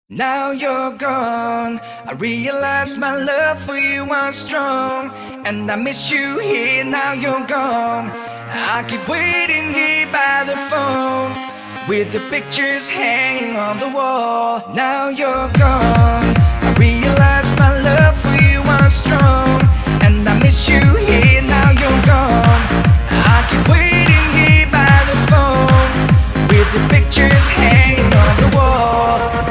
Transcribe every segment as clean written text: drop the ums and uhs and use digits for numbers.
Now you're gone. I realize my love for you was strong, and I miss you here. Now you're gone. I keep waiting here by the phone, with the pictures hanging on the wall. Now you're gone. I realize my love for you was strong, and I miss you here. Now you're gone. I keep waiting here by the phone, with the pictures hanging on the wall.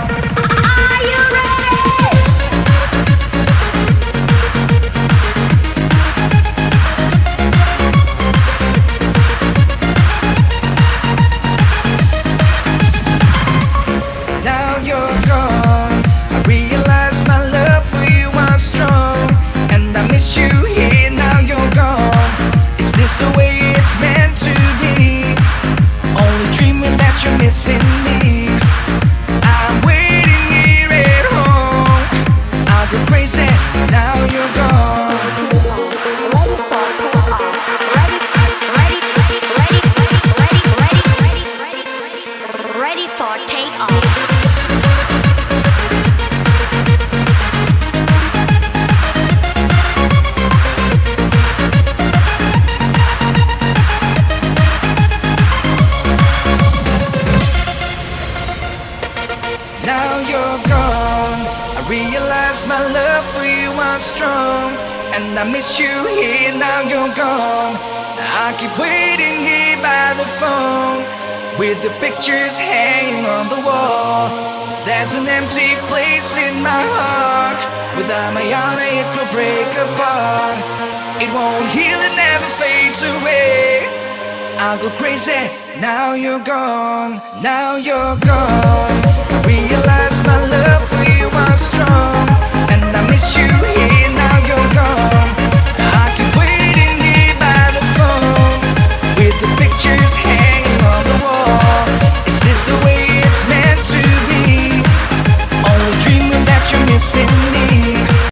You're missing me. I'm waiting here at home. I'll go crazy. Now you're gone. Ready for takeoff. Now you're gone. I realize my love for you was strong, and I miss you here. Now you're gone. I keep waiting here by the phone, with the pictures hanging on the wall. There's an empty place in my heart. Without my honor it will break apart. It won't heal, it never fades away. I'll go crazy. Now you're gone. Now you're gone.